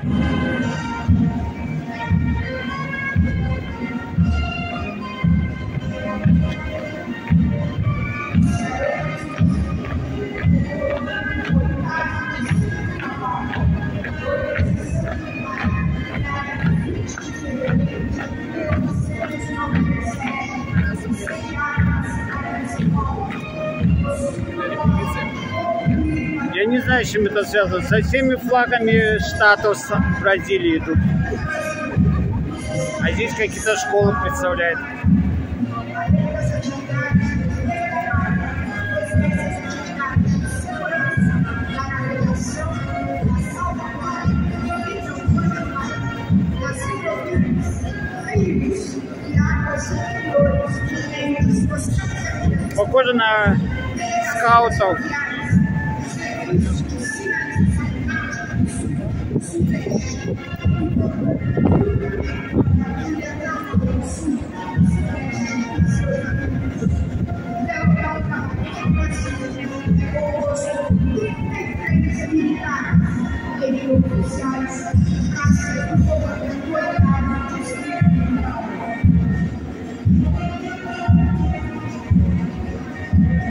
Я не знаю, с чем это связано. Со всеми флагами штатов Бразилии идут. А здесь какие-то школы представляют. Похоже на скаутов.